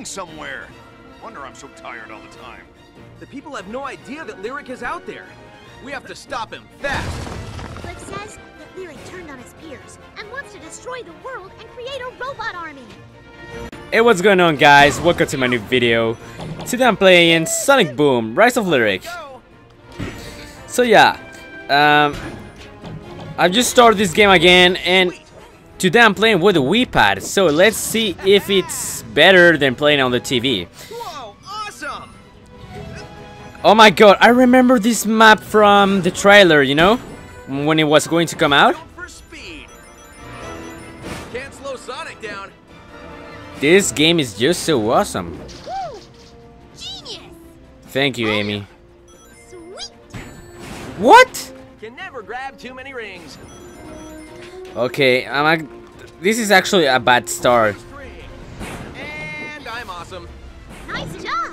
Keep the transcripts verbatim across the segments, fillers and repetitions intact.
somewhere. Wonder I'm so tired all the time. The people have no idea that Lyric is out there. We have to stop him fast. Cliff says that Lyric turned on his peers and wants to destroy the world and create a robot army. Hey, what's going on, guys? Welcome to my new video. Today I'm playing Sonic Boom: Rise of Lyric. So yeah, um, I've just started this game again, and today I'm playing with a Wii Pad. So let's see if it's better than playing on the T V. Whoa, awesome! Oh my god, I remember this map from the trailer, you know? When it was going to come out. For speed. Can't slow Sonic down. This game is just so awesome. Woo! Genius! Thank you, Amy. Sweet! What? Can never grab too many rings. Okay, I'm a, this is actually a bad start. And I'm awesome. Nice job!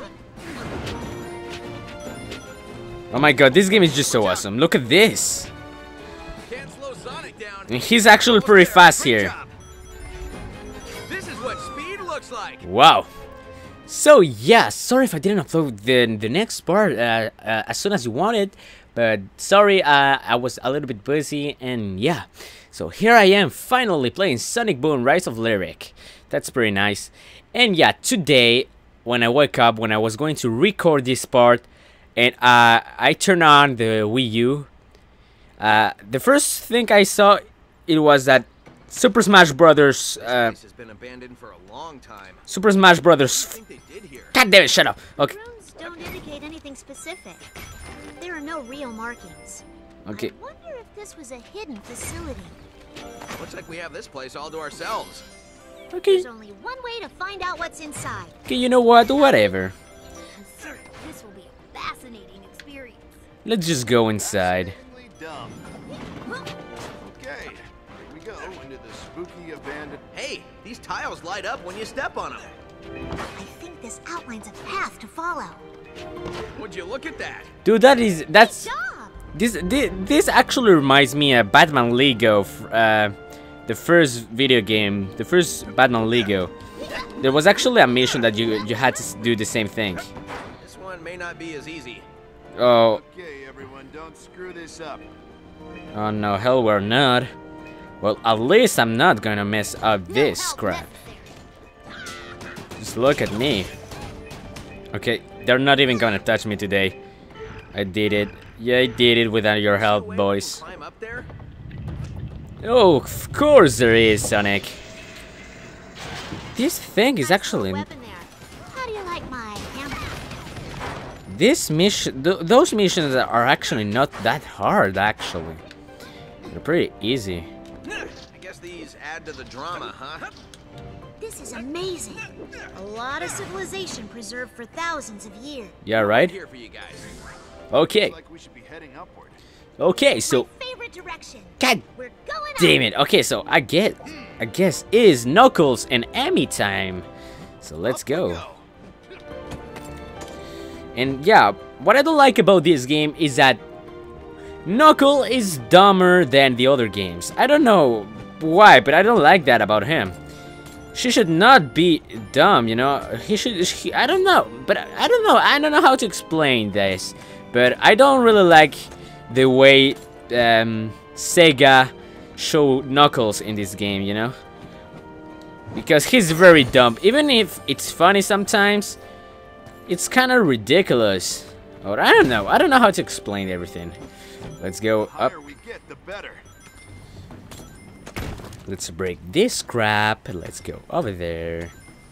Oh my god, this game is just so awesome. Look at this. Can't slow Sonic down. And he's actually pretty fast here. This is what speed looks like. Wow. So yeah, sorry if I didn't upload the the next part uh, uh, as soon as you wanted, but sorry, uh, I was a little bit busy, and yeah. So here I am finally playing Sonic Boom: Rise of Lyric. That's pretty nice. And yeah, today when I woke up, when I was going to record this part, and uh, I turned on the Wii U, uh, the first thing I saw, it was that Super Smash Brothers. Uh, This place has been abandoned for a long time. Super Smash Brothers. I think they did here. God damn it! Shut up. Okay. Runes don't indicate anything specific. There are no real markings. Okay. I wonder if this was a hidden facility. Looks like we have this place all to ourselves. Okay. There's only one way to find out what's inside. Okay. You know what? Whatever. I'm certain this will be a fascinating experience. Let's just go inside. Really dumb. Okay, here we go into the spooky abandoned. Hey, these tiles light up when you step on them. I think this outlines a path to follow. Would you look at that? Dude, that is that's Job! this this, this actually reminds me of Batman Lego, uh, the first video game, the first Batman Lego. There was actually a mission that you you had to do the same thing. This one may not be as easy. Oh, Okay, everyone, don't screw this up. oh no, hell we're not. Well, at least I'm not gonna mess up this help crap. necessary. Just look at me. Okay, they're not even gonna touch me today. I did it. Yeah, I did it without your help, Way we boys. can climb up there? Oh, of course there is, Sonic. This thing is Nice actually... little weapon there. How do you like my hammer? This mission... Th those missions are actually not that hard, actually. They're pretty easy. I guess these add to the drama, huh? This is amazing. A lot of civilization preserved for thousands of years. Yeah, right? Here for you guys. Okay. Like we should be heading upward. Okay, so... My favorite direction. God We're going up. damn it. Okay, so I get... I guess it is Knuckles and Amy time. So let's Up we go. And yeah, what I don't like about this game is that Knuckle is dumber than the other games. I don't know why, but I don't like that about him. She should not be dumb, you know. He should. He, I don't know, but I don't know. I don't know how to explain this. But I don't really like the way um, Sega show Knuckles in this game, you know. Because he's very dumb. Even if it's funny sometimes, it's kind of ridiculous. Or I don't know. I don't know how to explain everything. Let's go The up. higher we get, the better. Let's break this crap. Let's go over there.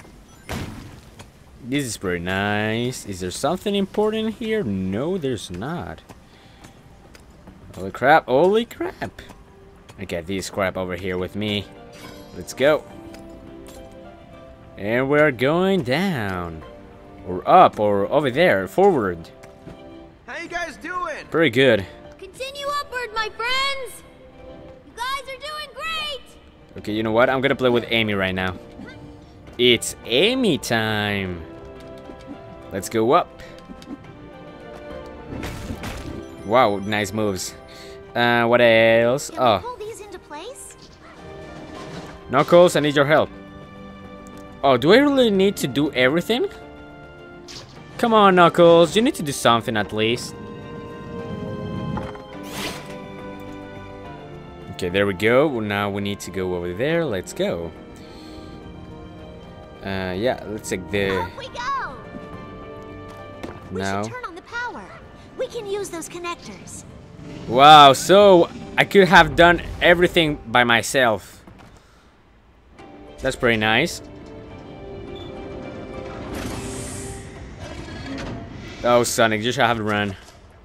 This is pretty nice. Is there something important here? No, there's not. Holy crap. Holy crap. I got this crap over here with me. Let's go. And we're going down. Or up, or over there. Forward. How you guys doing? Pretty good. Continue upward, my friends. You guys are doing great. Okay, you know what? I'm gonna play with Amy right now. It's Amy time. Let's go up. Wow, nice moves. Uh, what else? Can we Oh, pull these into place? Knuckles, I need your help. Oh, do I really need to do everything? Come on, Knuckles. You need to do something at least. Okay, there we go. Now we need to go over there. Let's go. Uh, yeah, let's take the... Off we go! Now. We should turn on the power. We can use those connectors. Wow, so I could have done everything by myself. That's pretty nice. Oh, Sonic, you should have run.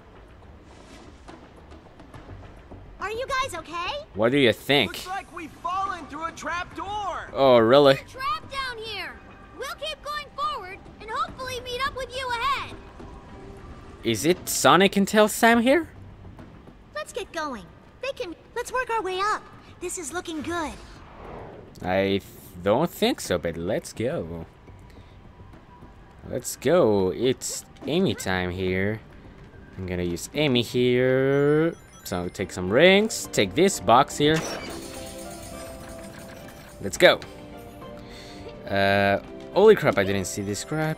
Are you guys okay? What do you think? Looks like we've fallen through a trap door. Oh, really? Trapped down here. We'll keep going forward and hopefully meet up with you ahead. Is it Sonic and Tails Sam here? Let's get going. They can. Let's work our way up. This is looking good. I don't think so, but let's go. Let's go. It's Amy time here. I'm gonna use Amy here. So take some rings. Take this box here. Let's go. Uh, holy crap! I didn't see this crap.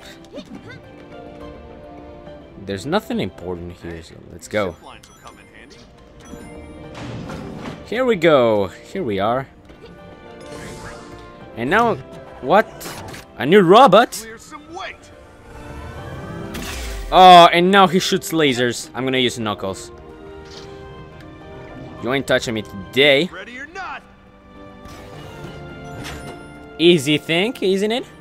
There's nothing important here, so let's go. Here we go. Here we are. And now, what? A new robot? Oh, and now he shoots lasers. I'm gonna use Knuckles. You ain't touching me today. Ready or not? Easy thing, isn't it?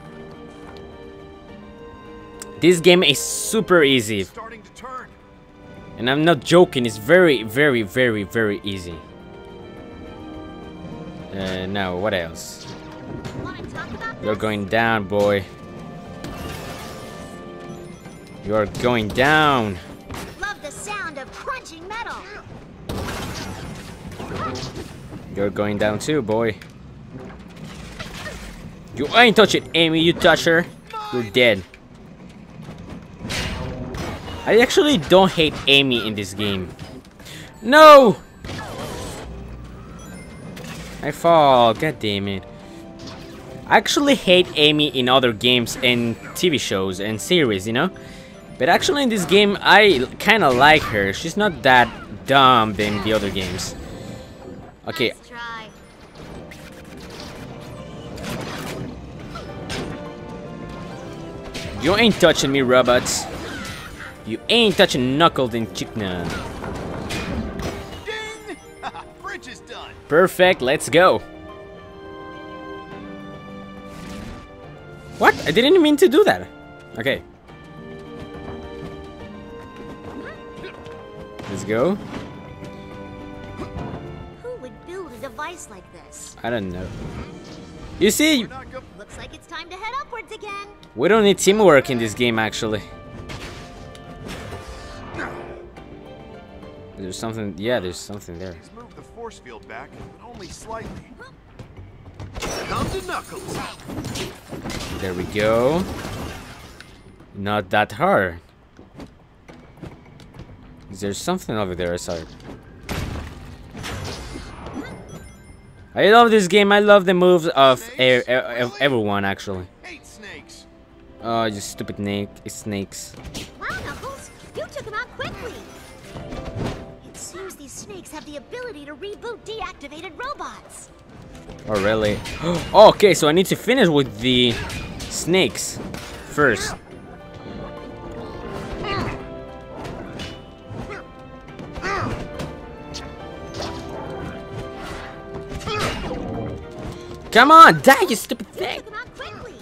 This game is super easy. Starting to turn. And I'm not joking, it's very, very, very, very easy. Uh, now, what else? Wanna talk about You're this? going down, boy. You're going down. Love the sound of crunching metal. You're going down too, boy. You ain't touch it, Amy. You touch her, you're dead. I actually don't hate Amy in this game. No! I fall. God damn it. I actually hate Amy in other games and T V shows and series, you know? But actually in this game, I kind of like her. She's not that dumb than the other games. Okay. Nice try. You ain't touching me, robots. You ain't touching Knuckles and Chickna. Ding! Bridge is done. Perfect, let's go. What? I didn't mean to do that. Okay. Let's go. Who would build a device like this? I don't know. You see, We're not go- Looks like it's time to head upwards again. we don't need teamwork in this game, actually. There's something, yeah, there's something there. He's moved the force field back, but only slightly. Come to Knuckles. There we go. Not that hard. Is there something over there? I saw it. I love this game. I love the moves of e e e everyone, actually. Hate snakes. Oh, you stupid snake, snakes. Wow, Knuckles, you took him out quickly. It seems these snakes have the ability to reboot deactivated robots. Oh, really? Oh, okay, so I need to finish with the snakes first. Come on, die, you stupid You thing! took him out quickly.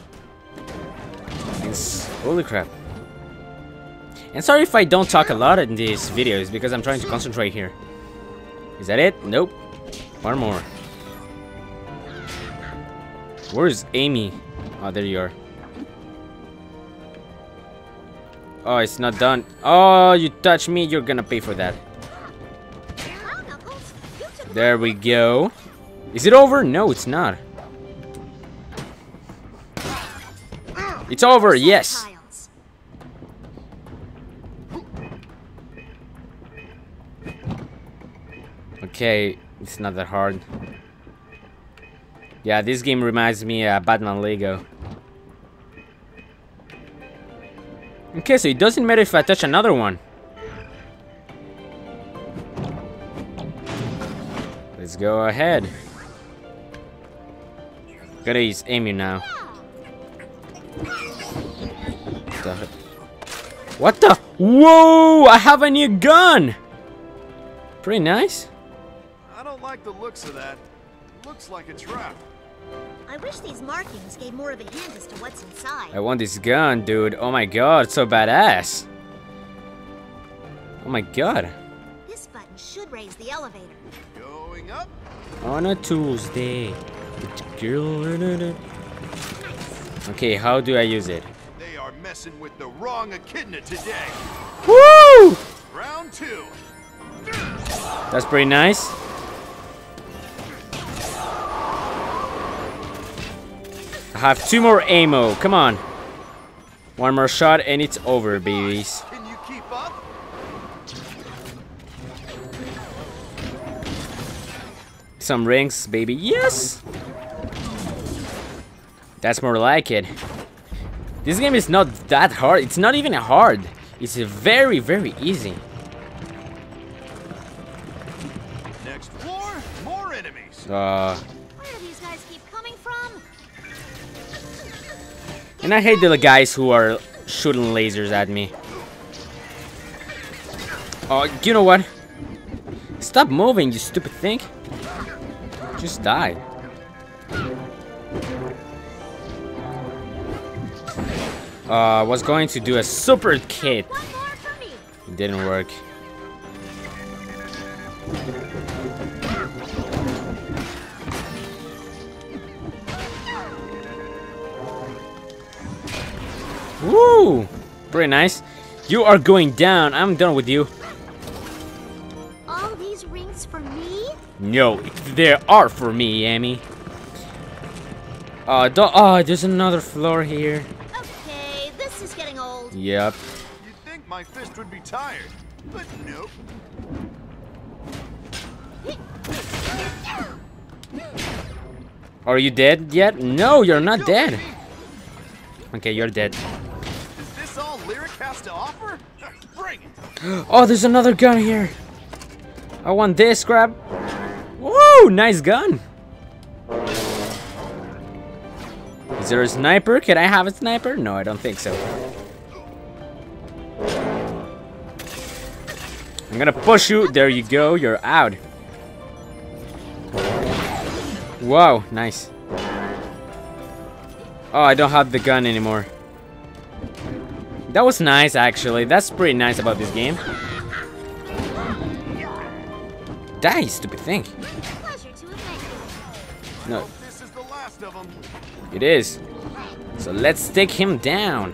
It's, holy crap. And sorry if I don't talk a lot in these videos, because I'm trying to concentrate here. Is that it? Nope. One more. Where's Amy? Oh, there you are. Oh, it's not done. Oh, you touch me, you're gonna pay for that. Wow, Knuckles, you took him There we go. Is it over? No, it's not. It's over, yes. tiles. Okay, it's not that hard. Yeah, this game reminds me of Batman Lego. Okay, so it doesn't matter if I touch another one. Let's go ahead. Gotta use Amy now. The what the? Whoa! I have a new gun! Pretty nice. I don't like the looks of that. Looks like a trap. I wish these markings gave more of a hint as to what's inside. I want this gun, dude. Oh my god, it's so badass. Oh my god. This button should raise the elevator. Going up. On a Tuesday. With the girl. Okay, how do I use it? They are messing with the wrong echidna today. Woo! Round two. That's pretty nice. I have two more ammo. Come on. One more shot and it's over, babies. Can you keep up? Some rings, baby. Yes! That's more like it. This game is not that hard. It's not even hard. It's very, very easy. Next floor, more enemies. Uh, Where do these guys keep coming from? and I hate the guys who are shooting lasers at me. Oh, you know what? Stop moving, you stupid thing. Just die. Uh, I was going to do a super kit. One more for me. It didn't work. Woo! Pretty nice. You are going down. I'm done with you. All these rings for me? No, there are for me, Amy. Uh, don't, oh, there's another floor here. Okay, this is getting old. Yep. You'd think my fist would be tired, but nope. Are you dead yet? No, you're not dead. Okay, you're dead. Is this all Lyric has to offer? Bring it. Oh, there's another gun here. I want this, grab. Woo, nice gun. Is there a sniper? Can I have a sniper? No, I don't think so. I'm gonna push you. There you go. You're out. Wow, nice. Oh, I don't have the gun anymore. That was nice, actually. That's pretty nice about this game. Die, stupid thing. Pleasure to have met you. No, This is the last of them. it is. So let's take him down.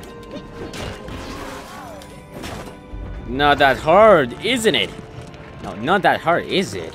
Not that hard, isn't it? No, not that hard, is it?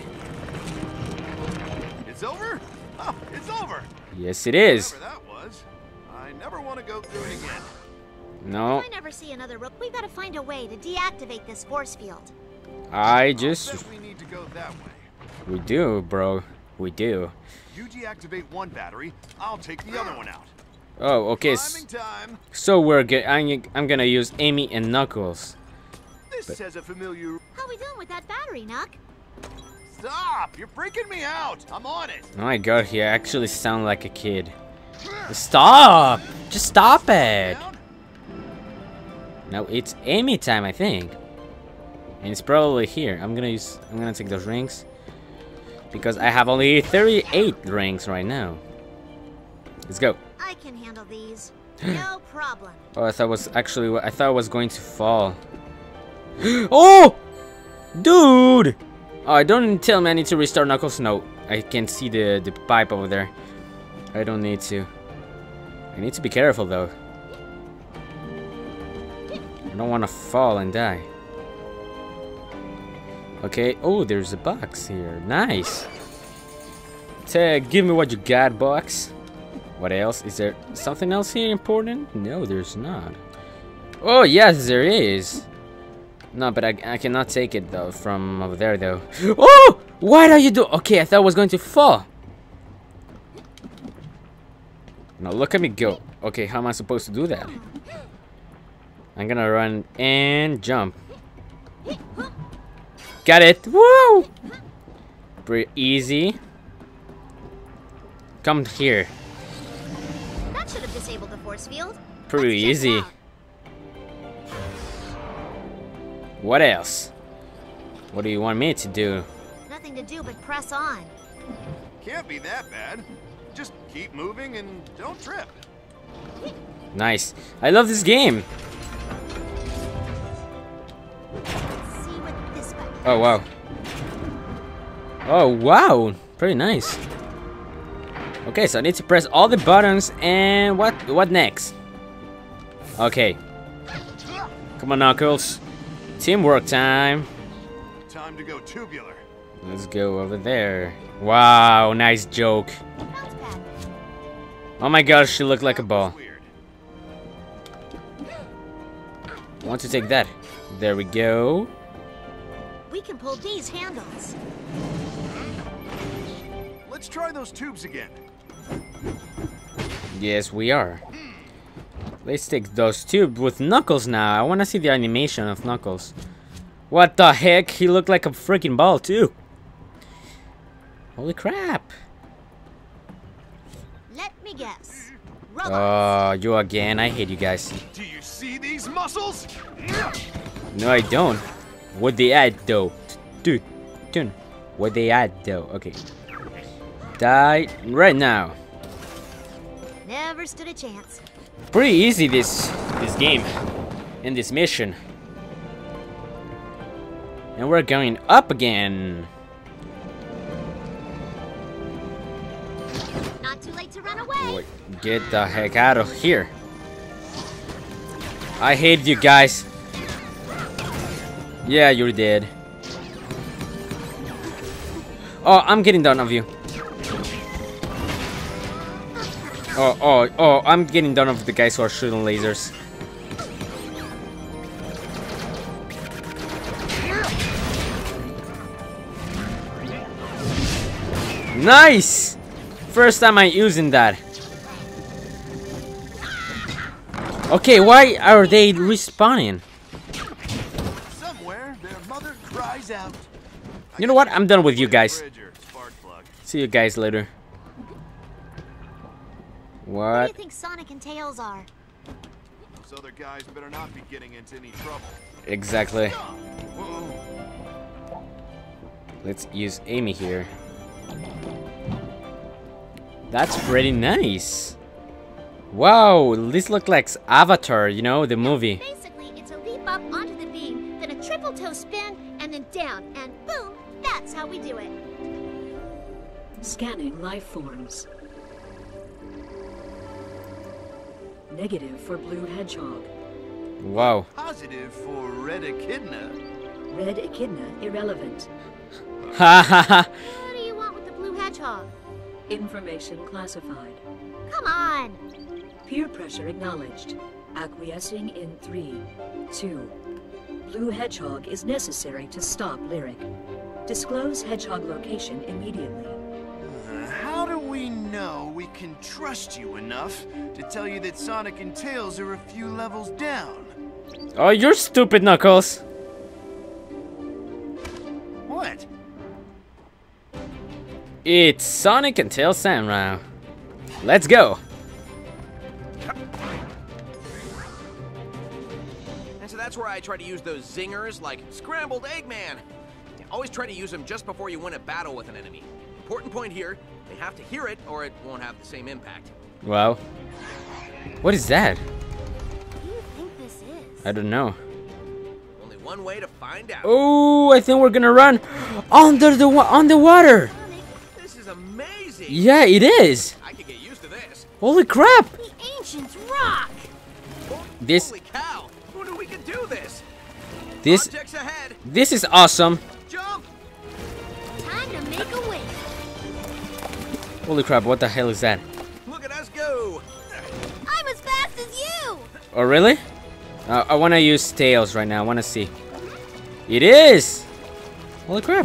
It's over? Oh, it's over. Yes, it is. Whatever that was. I never want to go through it again. No, I never see another rook. We've got to find a way to deactivate this force field. I I'll just... bet we need to go that way. We do, bro. We do. You deactivate one battery, I'll take the other one out. Oh, okay. s- Climbing time. So we're g I'm, I'm gonna use Amy and Knuckles. This has a familiar. How we doing with that battery, Nuck? Stop! You're freaking me out. I'm on it. Oh my god, he actually sounds like a kid. Stop! Just stop it! Down. Now it's Amy time, I think. And it's probably here. I'm gonna use. I'm gonna take those rings because I have only thirty-eight rings right now. Let's go. I can handle these. No problem. Oh, I thought it was actually. I thought I was going to fall. Oh, dude! Oh, don't tell me I need to restart Knuckles. No, I can see the the pipe over there. I don't need to. I need to be careful though. I don't want to fall and die. Okay. Oh, there's a box here. Nice. Tag, give me what you got, box. What else? Is there something else here important? No, there's not. Oh, yes, there is. No, but I, I cannot take it though from over there though. Oh! What are you doing? Okay, I thought I was going to fall. Now look at me go. Okay, how am I supposed to do that? I'm gonna run and jump. Got it! Woo! Pretty easy. Come here. That should have disabled the force field. Pretty Let's check it easy. out. What else? What do you want me to do? Nothing to do but press on. Can't be that bad. Just keep moving and don't trip. Nice. I love this game. Let's see what this button Oh wow. Oh wow. Pretty nice. Okay, so I need to press all the buttons and what what next? Okay. Come on, Knuckles. Teamwork time. Time to go tubular. Let's go over there. Wow, nice joke. Bounce pad. Oh my gosh, she looked like a That ball. was weird. Want to take that? There we go. We can pull these handles. Let's try those tubes again. Yes, we are. Let's take those tubes with Knuckles now. I want to see the animation of Knuckles. What the heck? He looked like a freaking ball too. Holy crap. Let me guess. Robots. Oh, you again. I hate you guys. Do you see these muscles? No, I don't. What they add though? Dude, dude. What they add though? Okay. Die right now. Never stood a chance. Pretty easy this this game and this mission. And we're going up again. Not too late to run away. Wait, get the heck out of here. I hate you guys. Yeah, you're dead. Oh, I'm getting done of you. Oh, oh, oh, I'm getting done of the guys who are shooting lasers. Nice! First time I'm using that. Okay, why are they respawning? Somewhere their mother cries out. You know what? I'm done with you guys. Bridge or spark plug. See you guys later. What do What? you think Sonic and Tails are? Those other guys better not be getting into any trouble. Exactly. Whoa. Let's use Amy here. That's pretty nice. Wow, this looks like Avatar, you know, the movie. Basically, it's a leap up onto the beam, then a triple toe spin, and then down, and boom, that's how we do it. Scanning life forms. Negative for blue hedgehog. Wow. Positive for red echidna. Red echidna irrelevant. Ha ha ha. What do you want with the blue hedgehog? Information classified. Come on! Peer pressure acknowledged. Acquiescing in three, two. Blue hedgehog is necessary to stop Lyric. Disclose hedgehog location immediately. Uh, how do we know we can trust you enough to tell you that Sonic and Tails are a few levels down? Oh, you're stupid, Knuckles. What? It's Sonic and Tails time now. Let's go. And so that's where I try to use those zingers like Scrambled Eggman. Always try to use them just before you win a battle with an enemy. Important point here, they have to hear it or it won't have the same impact. Wow. What is that? What do you think this is? I don't know. Only one way to find out. Oh, I think we're gonna run under the wa on the water. Sonic, This is amazing. Yeah, it is. I could get used to this. Holy crap! the ancients rock! This Holy cow! Who knew we could do this? this Objects ahead. this is awesome. Jump! Time to make a wish. Holy crap! What the hell is that? Look at us go! I'm as fast as you! Oh really? Uh, I want to use Tails right now. I want to see. It is. Holy crap!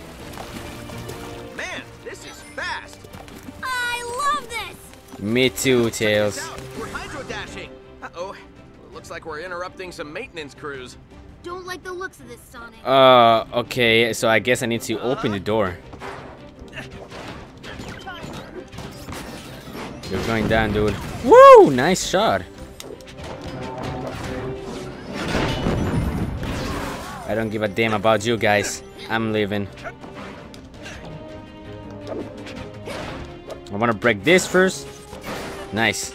Man, this is fast. I love this! Me too, Check Tails. this out. We're hydro dashing. Uh oh. Looks Looks like we're interrupting some maintenance crews. Don't like the looks of this, Sonic. Uh, okay, so I guess I need to open the door. You're going down, dude. Woo! Nice shot. I don't give a damn about you guys. I'm leaving. I want to break this first. Nice.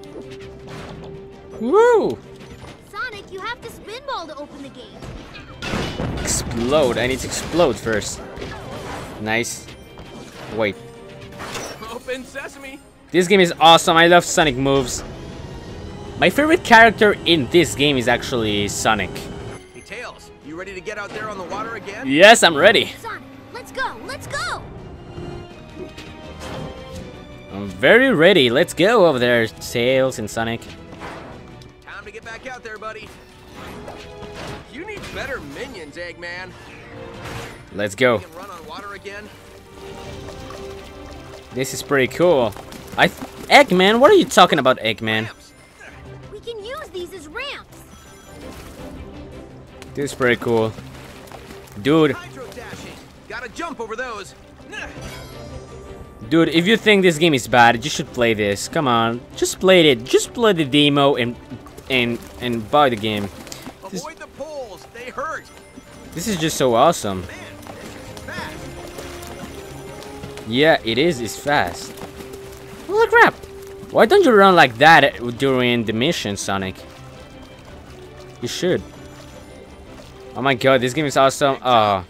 Woo! Sonic, you have to spinball to open the gate. Explode. I need to explode first. Nice. Wait. Open sesame. This game is awesome. I love Sonic moves. My favorite character in this game is actually Sonic. Hey, Tails, you ready to get out there on the water again? Yes, I'm ready. Sonic, let's go, let's go! I'm very ready. Let's go over there, Tails and Sonic. Time to get back out there, buddy. You need better minions, Eggman. Let's go. You can run on water again. This is pretty cool. I th Eggman, what are you talking about, Eggman? Ramps. We can use these as ramps. This is pretty cool. Dude, Hydro dashing. Gotta jump over those. Nah. dude, if you think this game is bad, you should play this. Come on, just play it. Just play the demo and and and buy the game. This, Avoid the poles. They hurt. this is just so awesome. Man, it's fast. Yeah, it is. It's fast. Holy crap! Why don't you run like that during the mission, Sonic? You should. Oh my god, this game is awesome. Oh.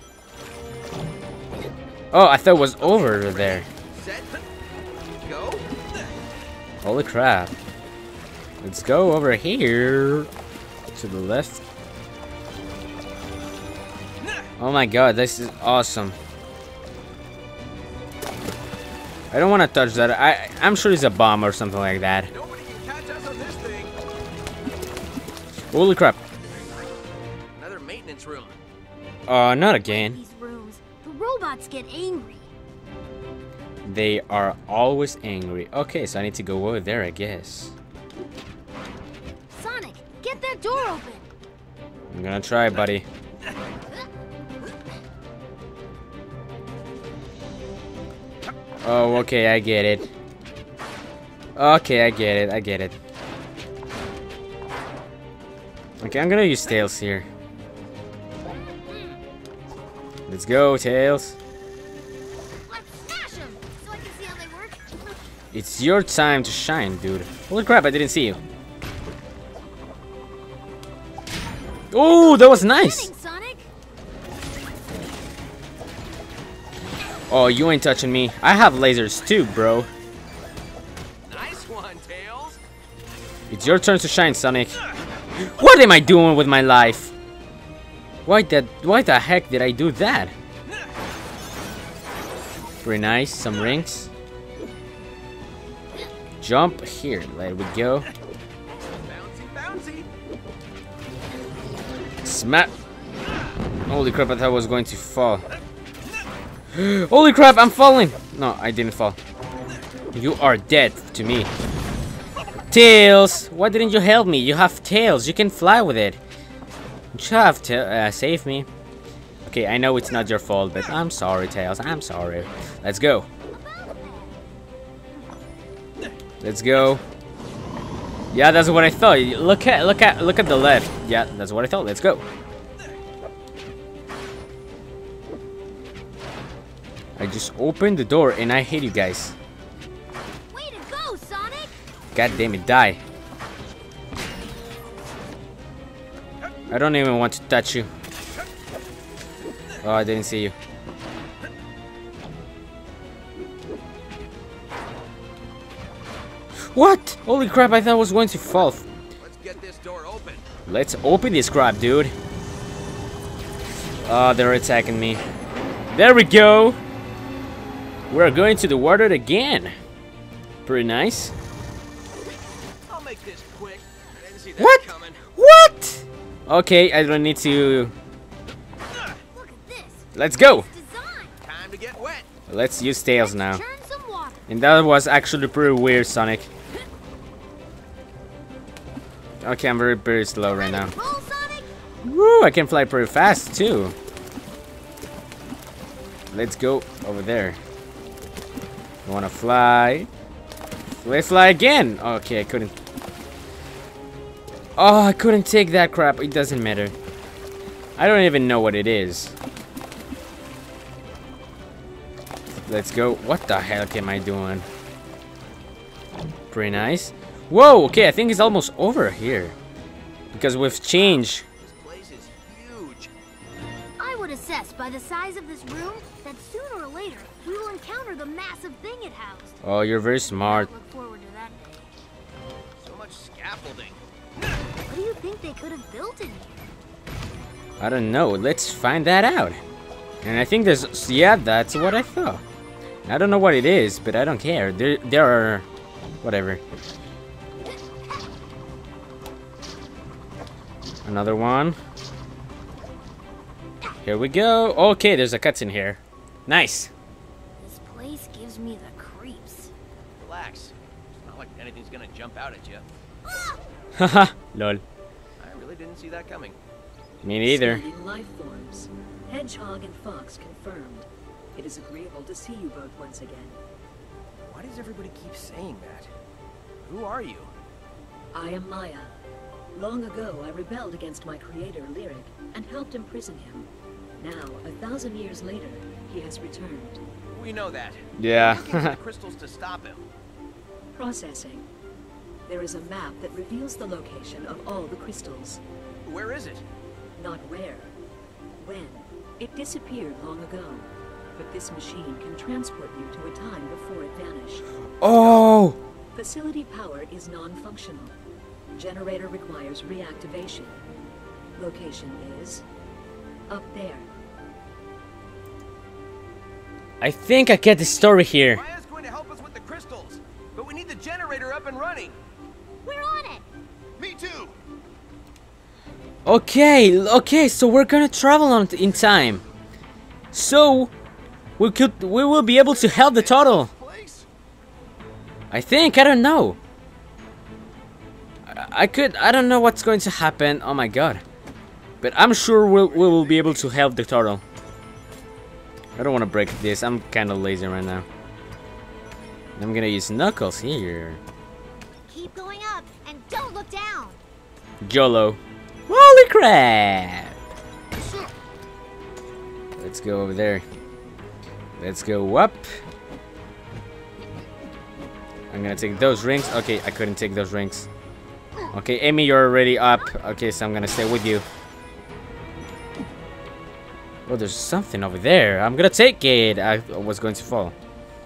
Oh, I thought it was over there. Set. Go. Holy crap. Let's go over here. To the left. Oh my god, this is awesome. I don't want to touch that. I, I'm sure it's a bomb or something like that. Nobody can catch us on this thing. Holy crap. Another maintenance room. Uh, not again. These rooms, the robots get angry. They are always angry. Okay, so I need to go over there, I guess. Sonic, get that door open. I'm gonna try, buddy. Oh, okay, I get it. Okay, I get it, I get it. Okay, I'm gonna use Tails here. Let's go, Tails. Let's smash them so I can see how they work. It's your time to shine, dude. Holy crap, I didn't see you. Oh, that was nice. Winning, Sonic. Oh, you ain't touching me. I have lasers too, bro. Nice one, Tails. It's your turn to shine, Sonic. What am I doing with my life? Why that? Why the heck did I do that? Pretty nice. Some rings. Jump here. There we go. Bouncy, bouncy. Smack. Holy crap! I thought I was going to fall. Holy crap! I'm falling. No, I didn't fall. You are dead to me. Tails, why didn't you help me? You have tails. You can fly with it. You should have to uh, save me. Okay, I know it's not your fault, but I'm sorry, Tails. I'm sorry. Let's go. Let's go. Yeah, that's what I thought. Look at, look at, look at the left. Yeah, that's what I thought. Let's go. I just opened the door and I hate you guys. Way to go, Sonic. God damn it, die. I don't even want to touch you. Oh, I didn't see you. What? Holy crap, I thought I was going to fall. Let's get this door open. Let's open this crap, dude. Oh, they're attacking me. There we go. We're going to the water again. Pretty nice. I'll make this quick. I didn't see that What? coming. What? Okay, I don't need to. Look at this. Let's go. Design. Time to get wet. Let's use Tails now. Turn some water. And that was actually pretty weird, Sonic. Okay, I'm very, very slow right now. Roll, Sonic! Woo, I can fly pretty fast too. Let's go over there. I wanna fly. Let's fly again. Okay, I couldn't. Oh, I couldn't take that crap. It doesn't matter. I don't even know what it is. Let's go. What the heck am I doing? Pretty nice. Whoa, okay, I think it's almost over here. Because we've changed. This place is huge. I would assess by the size of this room that sooner or later we will encounter the massive thing it housed. Oh, you're very smart. Look forward to that day. So much scaffolding. What do you think they could have built in here? I don't know. Let's find that out. And I think there's... Yeah, that's what I thought. I don't know what it is, but I don't care. There, there are... Whatever. Another one. Here we go. Okay, there's a cutscene here. Nice. This place gives me the creeps. Relax. It's not like anything's gonna jump out at you. Haha, lol. I really didn't see that coming. Me neither. Scanning life forms. Hedgehog and Fox confirmed. It is agreeable to see you both once again. Why does everybody keep saying that? Who are you? I am Maya. Long ago, I rebelled against my creator, Lyric, and helped imprison him. Now, a thousand years later, he has returned. We know that. Yeah. We're looking for the crystals to stop him. Processing. There is a map that reveals the location of all the crystals. Where is it? Not where. When. It disappeared long ago. But this machine can transport you to a time before it vanished. Oh! Facility power is non-functional. Generator requires reactivation. Location is... up there. I think I get the story here. Maya's going to help us with the crystals, but we need the generator up and running. We're on it! Me too. Okay, okay, so we're gonna travel on in time. So we could we will be able to help the turtle. Place? I think, I don't know. I, I could I don't know what's going to happen. Oh my god. But I'm sure we'll we will be able to help the turtle. I don't want to break this. I'm kind of lazy right now. I'm gonna use Knuckles here. Keep going up and don't look down! YOLO. Holy crap! Let's go over there. Let's go up. I'm gonna take those rings. Okay, I couldn't take those rings. Okay, Amy, you're already up. Okay, so I'm gonna stay with you. Oh, there's something over there. I'm gonna take it. I was going to fall.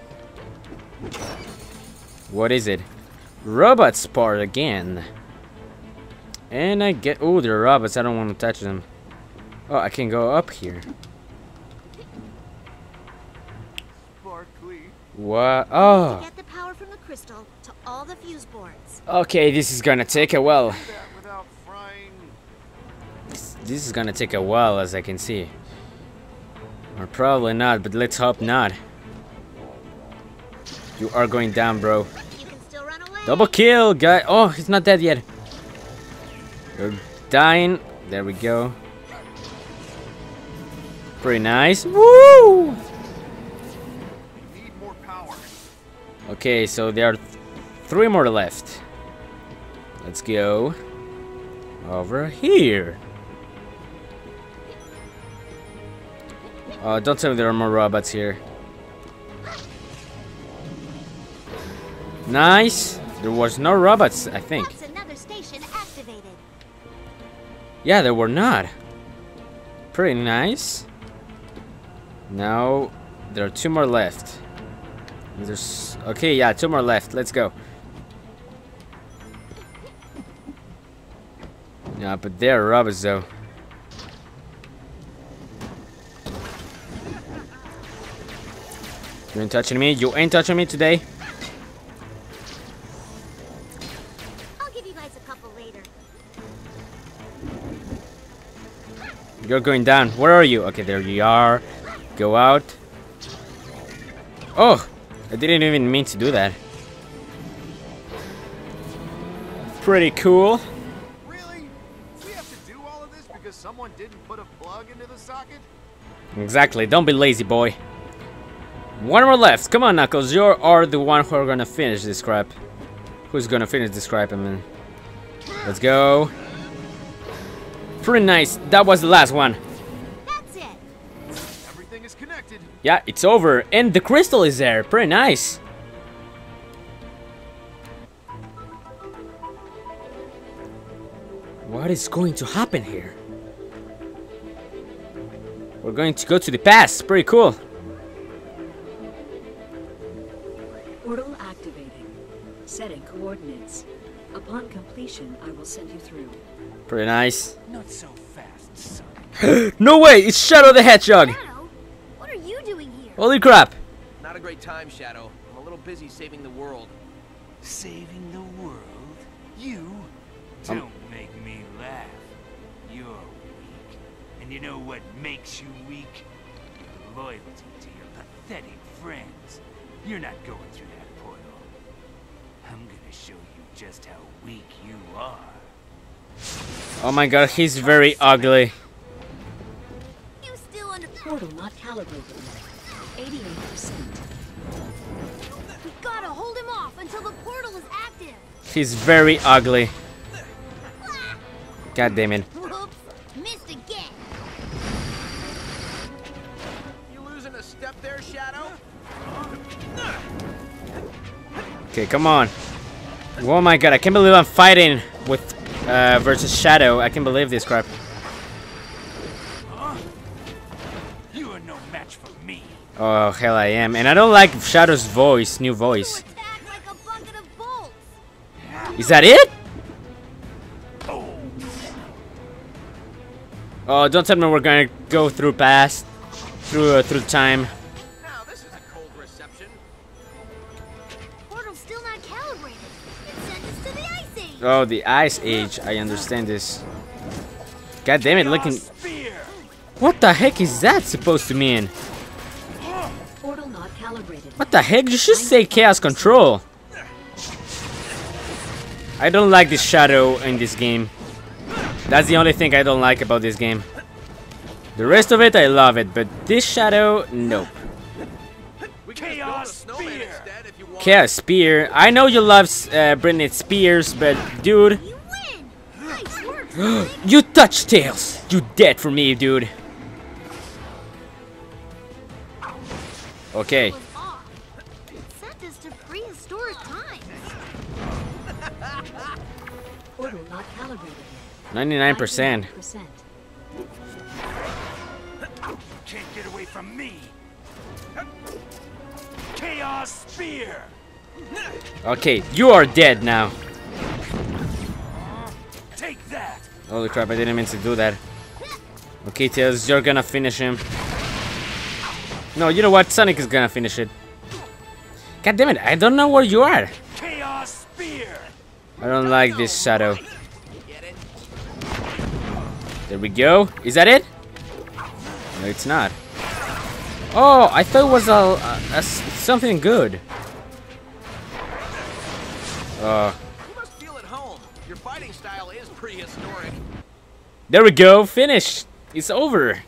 What is it? Robot part again. And I get... Oh, they're robots. I don't want to touch them. Oh, I can go up here. Sparkly. What? Oh. Get the power from the crystal to all the fuse boards. Okay, this is gonna take a while. That without frying. This, this is gonna take a while, as I can see. Or probably not, but let's hope not. You are going down, bro. You can still run away. Double kill, guy. Oh, he's not dead yet. You're dying. There we go. Pretty nice. Woo! We need more power. Okay, so there are th three more left. Let's go over here. Oh, don't tell me there are more robots here. Nice. There was no robots, I think. That's another station activated. Yeah, there were not. Pretty nice. Now there are two more left. There's okay, yeah, two more left. Let's go. Yeah, but they're robots though. You ain't touching me. You ain't touching me today. I'll give you guys a couple later. You're going down. Where are you? Okay, there you are. Go out. Oh, I didn't even mean to do that. Pretty cool. someone didn't put a plug into the socket? Exactly. Don't be lazy, boy. One more left. Come on, Knuckles. You are the one who are gonna finish this crap. Who's gonna finish this crap? I mean, let's go. Pretty nice. That was the last one. That's it. Everything is connected. Yeah, it's over. And the crystal is there. Pretty nice. What is going to happen here? We're going to go to the past. Pretty cool. Portal activating. Setting coordinates. Upon completion, I will send you through. Pretty nice. Not so fast, son. No way! It's Shadow the Hedgehog! Shadow, what are you doing here? Holy crap! Not a great time, Shadow. I'm a little busy saving the world. Saving the world? You? Um. Don't make me laugh. You're weak. And you know what makes you weak? Your loyalty to your pathetic friends. You're not going through that portal. I'm gonna show you just how weak you are. Oh my god, he's very ugly. You still under... Portal not calibrated. eighty-eight percent. We gotta hold him off until the portal is active. He's very ugly. God damn it. Whoops, missed again. You losing a step there, Shadow? Okay, come on. Oh my god, I can't believe I'm fighting with uh, versus Shadow. I can't believe this crap. Huh? You are no match for me. Oh, hell I am. And I don't like Shadow's voice, new voice. Attack like a bucket of bolts. Is that it? Oh, don't tell me we're gonna go through past, through uh, through time. Now this is a cold reception. Portal's still not calibrated. It sent us to the ice age. Oh, the Ice Age. I understand this. God damn it! Looking. What the heck is that supposed to mean? Portal not calibrated. What the heck? You should say Chaos Control. I don't like this Shadow in this game. That's the only thing I don't like about this game. The rest of it, I love it, but this Shadow, nope. We can just build a snowman instead if you want. Chaos Spear. I know you love uh, Britney Spears, but dude, You win. Nice work, Sonic. you touched Tails. You dead for me, dude. Okay. It was off. It sent us to prehistoric times. Portal not calibrated. ninety-nine percent. percent. Can't get away from me. Chaos Spear. Okay, you are dead now. Take that. Holy crap, I didn't mean to do that. Okay, Tails, you're gonna finish him. No, you know what? Sonic is gonna finish it. God damn it, I don't know where you are. Chaos Spear. I don't like this Shadow. Get it? There we go. Is that it? No, it's not. Oh, I thought it was a, a, a s- something good. Uh, You must feel at home. Your fighting style is prehistoric. there we go. Finished. It's over.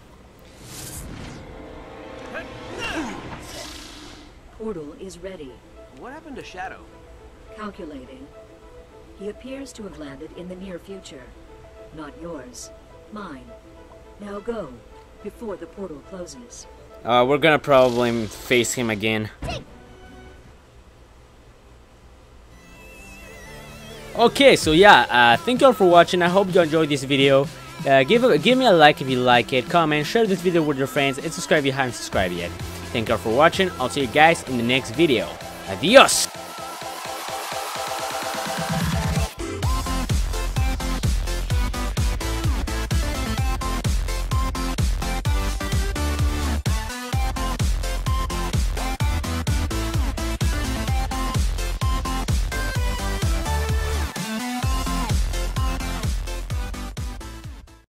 Portal is ready. What happened to Shadow? Calculating. He appears to have landed in the near future. Not yours. Mine. Now go, before the portal closes. Uh, we're gonna probably face him again. Okay, so yeah, uh, thank you all for watching. I hope you enjoyed this video. Uh, give a, give me a like if you like it, comment, share this video with your friends, and subscribe if you haven't subscribed yet. Thank you all for watching. I'll see you guys in the next video. Adios!